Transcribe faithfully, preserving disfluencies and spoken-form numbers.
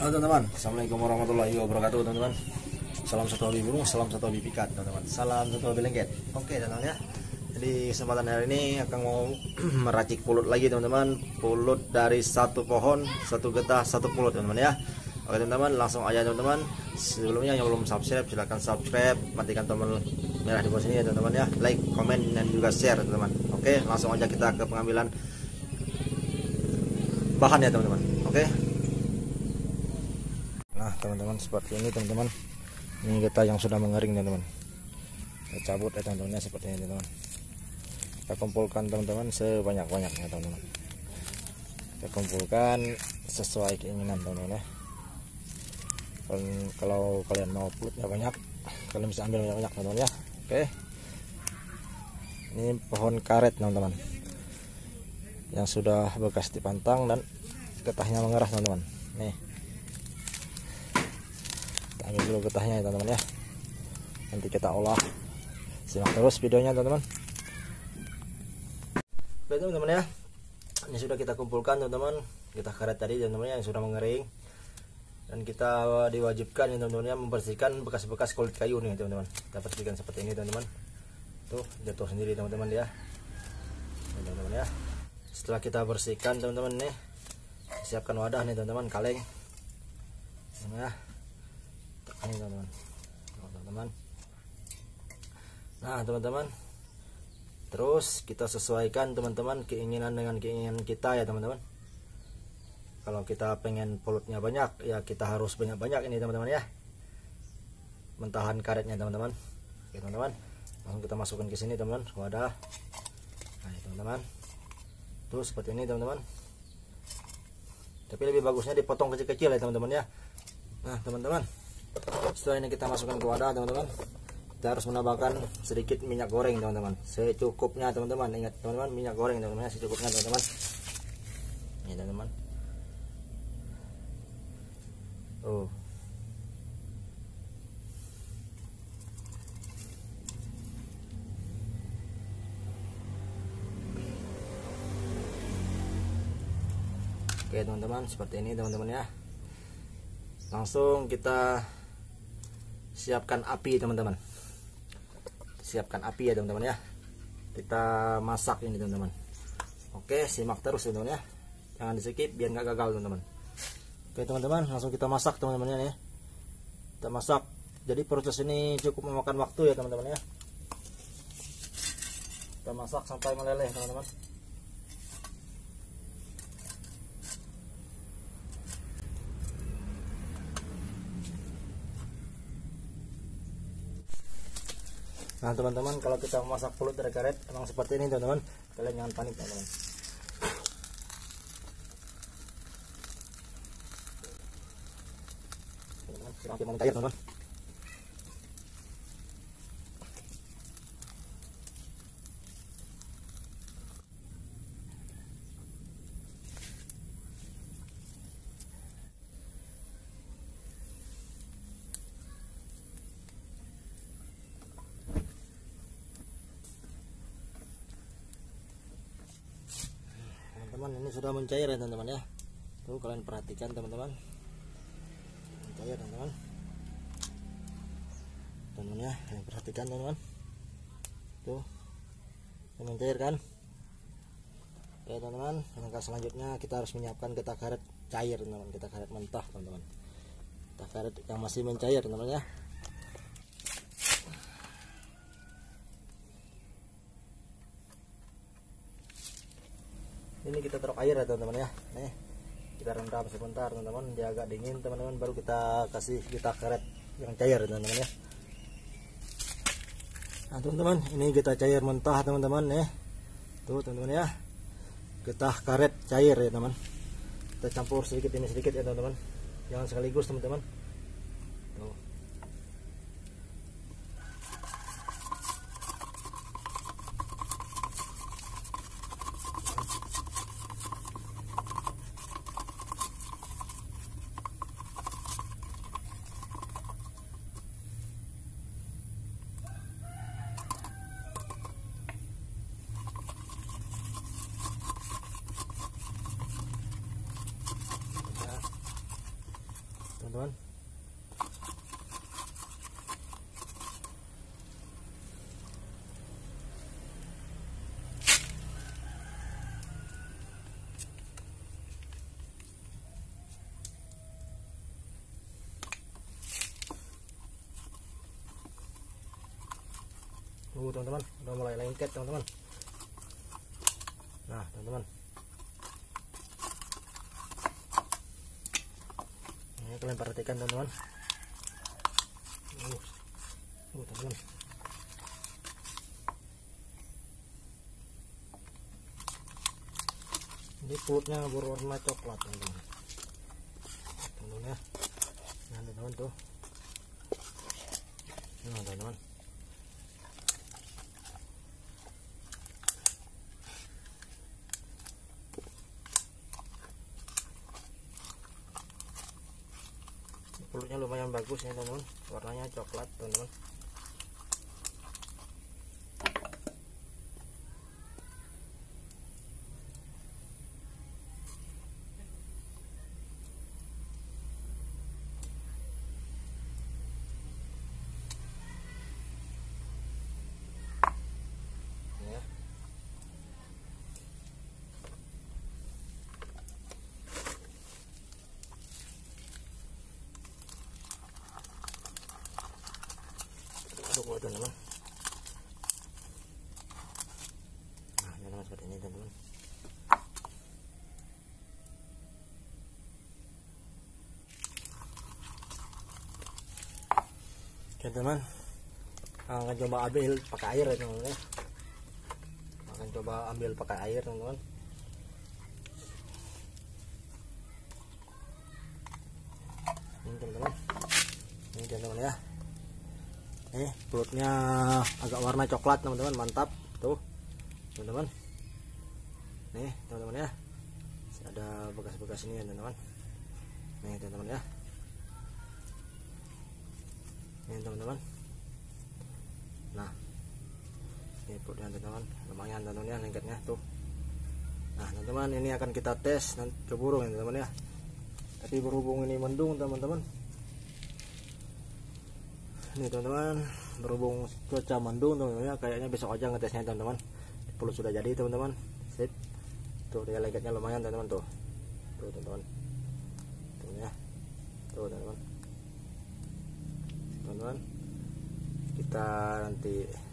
Halo teman-teman, assalamualaikum warahmatullahi wabarakatuh teman-teman. Salam satu hobi burung, salam satu hobi pikat teman-teman. Salam satu hobi lengket. Oke teman-teman ya. Jadi kesempatan hari ini akan mau meracik pulut lagi teman-teman. Pulut dari satu pohon, satu getah, satu pulut teman-teman ya. Oke teman-teman, langsung aja teman-teman. Sebelumnya yang belum subscribe silahkan subscribe, matikan tombol merah di bawah sini ya teman-teman ya. Like, komen dan juga share teman-teman. Oke, langsung aja kita ke pengambilan bahan ya teman-teman. Oke. Nah teman-teman, seperti ini teman-teman, ini getah yang sudah mengering teman-teman, kita cabut ya teman-teman ya, seperti ini teman-teman. Kita kumpulkan teman-teman sebanyak-banyaknya teman-teman, kita kumpulkan sesuai keinginan teman-teman ya. Kalau kalian mau pulutnya banyak, kalian bisa ambil banyak-banyak teman-teman ya. Oke, ini pohon karet teman-teman yang sudah bekas dipantang dan getahnya mengerah teman-teman. Nih, ambil dulu getahnya ya teman-teman ya, nanti kita olah. Simak terus videonya teman-teman. Oke teman-teman ya, ini sudah kita kumpulkan teman-teman, getah karet tadi teman-teman yang sudah mengering, dan kita diwajibkan ya teman-teman ya, membersihkan bekas-bekas kulit kayu nih teman-teman. Kita bersihkan seperti ini teman-teman, tuh jatuh sendiri teman-teman ya, teman-teman ya. Setelah kita bersihkan teman-teman nih, siapkan wadah nih teman-teman, kaleng ya, ini teman-teman. Teman-teman. Nah, teman-teman. Terus kita sesuaikan teman-teman keinginan dengan keinginan kita ya teman-teman. Kalau kita pengen pulutnya banyak, ya kita harus banyak-banyak ini teman-teman ya. Mentahan karetnya teman-teman. Oke, teman-teman. Langsung kita masukkan ke sini teman-teman, wadah. Nah, teman-teman. Terus seperti ini teman-teman. Tapi lebih bagusnya dipotong kecil-kecil ya teman-teman ya. Nah, teman-teman. Setelah ini kita masukkan ke wadah teman-teman, kita harus menambahkan sedikit minyak goreng teman-teman, secukupnya teman-teman. Ingat teman-teman, minyak goreng teman-teman, secukupnya teman-teman. Ini teman-teman. Oh. Oke teman-teman, seperti ini teman-teman ya. Langsung kita siapkan api teman-teman, siapkan api ya teman-teman ya, kita masak ini teman-teman. Oke, simak terus teman-teman ya, jangan di skip biar nggak gagal teman-teman. Oke teman-teman, langsung kita masak teman-teman ya, kita masak. Jadi proses ini cukup memakan waktu ya teman-teman ya, kita masak sampai meleleh teman-teman. Nah teman-teman, kalau kita memasak pulut dari karet emang seperti ini teman-teman, kalian jangan panik teman-teman. Kita mau cair teman-teman. Teman, ini sudah mencair ya teman-teman ya. Tuh kalian perhatikan teman-teman, mencair teman-teman. Teman-teman ya, kalian perhatikan teman-teman. Tuh, mencair kan? Oke teman-teman, langkah selanjutnya kita harus menyiapkan getah karet cair teman-teman, getah karet mentah teman-teman. Getah karet yang masih mencair teman-teman ya. Ini kita taruh air ya teman-teman ya. Nih, kita rendam sebentar teman-teman, dia agak dingin teman-teman, baru kita kasih getah karet yang cair teman-teman ya. Nah teman-teman, ini getah cair mentah teman-teman ya. Tuh teman-teman ya, getah karet cair ya teman. Kita campur sedikit ini sedikit ya teman-teman, jangan sekaligus teman-teman. Tuh. teman-teman. Uh, teman-teman, udah mulai lengket teman-teman. Nah, teman-teman, ini kalian perhatikan teman-teman. Uh, uh teman-teman, ini kulitnya berwarna coklat teman-teman. Teman-teman ya, nah teman-teman tuh, nah teman-teman. Kulitnya lumayan bagus ya teman-teman, warnanya coklat teman-teman. Ya. Aduk teman-teman. Nah, teman-teman seperti ini teman-teman. Oke teman, akan coba ambil pakai air ya teman-teman ya. Akan coba ambil pakai air teman-teman. Ini teman-teman, ini teman-teman ya. Nih pelutnya agak warna coklat teman-teman, mantap tuh teman-teman. Nih teman-teman ya, masih ada bekas-bekas ini ya teman-teman. Nih teman-teman ya, ini teman-teman. Nah, ini pelutnya teman-teman, lumayan teman-teman ya lengketnya tuh. Nah teman-teman, ini akan kita tes nanti ke burung ya teman-teman ya. Tapi berhubung ini mendung teman-teman, ini teman-teman, berhubung cuaca mendung teman-teman ya, kayaknya besok aja ngetesnya teman-teman. Pelut sudah jadi teman-teman, sip. Tuh dia lengketnya lumayan teman-teman tuh, tuh teman-teman, tuh ya, tuh teman-teman, teman-teman. Kita nanti